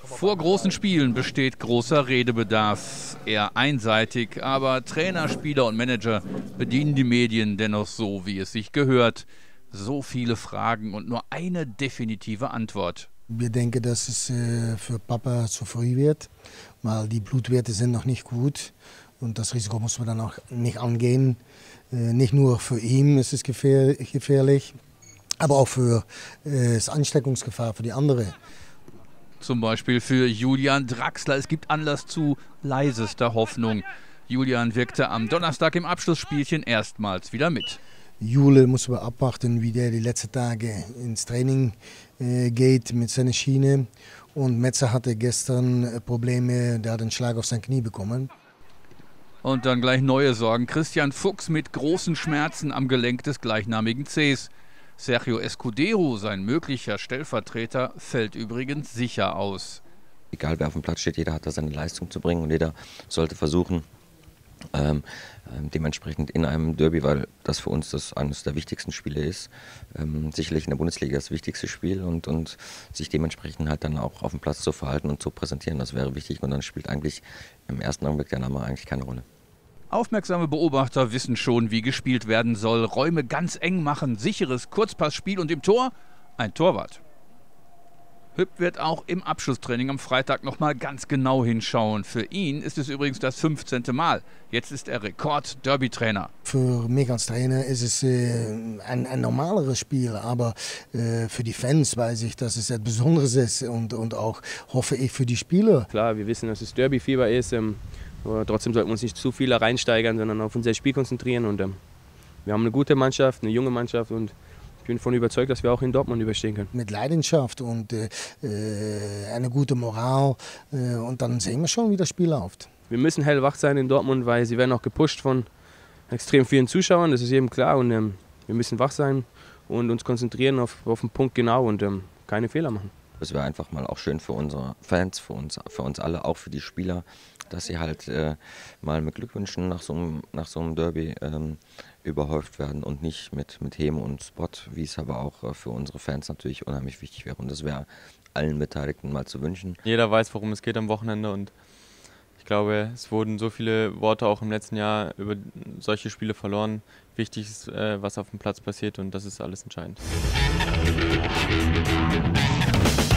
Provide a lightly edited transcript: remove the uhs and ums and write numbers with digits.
Vor großen Spielen besteht großer Redebedarf. Eher einseitig, aber Trainer, Spieler und Manager bedienen die Medien dennoch so, wie es sich gehört. So viele Fragen und nur eine definitive Antwort. Wir denken, dass es für Papa zu früh wird, weil die Blutwerte sind noch nicht gut. Und das Risiko muss man dann auch nicht angehen. Nicht nur für ihn ist es gefährlich, aber auch für das Ansteckungsgefahr für die anderen. Zum Beispiel für Julian Draxler. Es gibt Anlass zu leisester Hoffnung. Julian wirkte am Donnerstag im Abschlussspielchen erstmals wieder mit. Jule muss man abwarten, wie der die letzten Tage ins Training geht mit seiner Schiene. Und Metzer hatte gestern Probleme, der hat einen Schlag auf sein Knie bekommen. Und dann gleich neue Sorgen. Christian Fuchs mit großen Schmerzen am Gelenk des gleichnamigen Zehs. Sergio Escudero, sein möglicher Stellvertreter, fällt übrigens sicher aus. Egal wer auf dem Platz steht, jeder hat da seine Leistung zu bringen und jeder sollte versuchen, dementsprechend in einem Derby, weil das für uns das eines der wichtigsten Spiele ist, sicherlich in der Bundesliga das wichtigste Spiel und sich dementsprechend halt dann auch auf dem Platz zu verhalten und zu präsentieren, das wäre wichtig und dann spielt eigentlich im ersten Augenblick der Name eigentlich keine Rolle. Aufmerksame Beobachter wissen schon, wie gespielt werden soll. Räume ganz eng machen, sicheres Kurzpassspiel und im Tor ein Torwart. Hüpp wird auch im Abschlusstraining am Freitag nochmal ganz genau hinschauen. Für ihn ist es übrigens das 15. Mal. Jetzt ist er Rekord-Derby-Trainer. Für mich als Trainer ist es ein normaleres Spiel, aber für die Fans weiß ich, dass es etwas Besonderes ist und auch hoffe ich für die Spieler. Klar, wir wissen, dass es Derby-Fieber ist, aber trotzdem sollten wir uns nicht zu viel reinsteigern, sondern auf unser Spiel konzentrieren. Und wir haben eine gute Mannschaft, eine junge Mannschaft und ich bin davon überzeugt, dass wir auch in Dortmund überstehen können. Mit Leidenschaft und eine gute Moral und dann sehen wir schon, wie das Spiel läuft. Wir müssen hellwach sein in Dortmund, weil sie werden auch gepusht von extrem vielen Zuschauern, das ist jedem klar. Und wir müssen wach sein und uns konzentrieren auf den Punkt genau und keine Fehler machen. Das wäre einfach mal auch schön für unsere Fans, für uns alle, auch für die Spieler, dass sie halt mal mit Glückwünschen nach so einem Derby überhäuft werden und nicht mit Häme und Spot, wie es aber auch für unsere Fans natürlich unheimlich wichtig wäre. Und das wäre allen Beteiligten mal zu wünschen. Jeder weiß, worum es geht am Wochenende und ich glaube, es wurden so viele Worte auch im letzten Jahr über solche Spiele verloren. Wichtig ist, was auf dem Platz passiert und das ist alles entscheidend.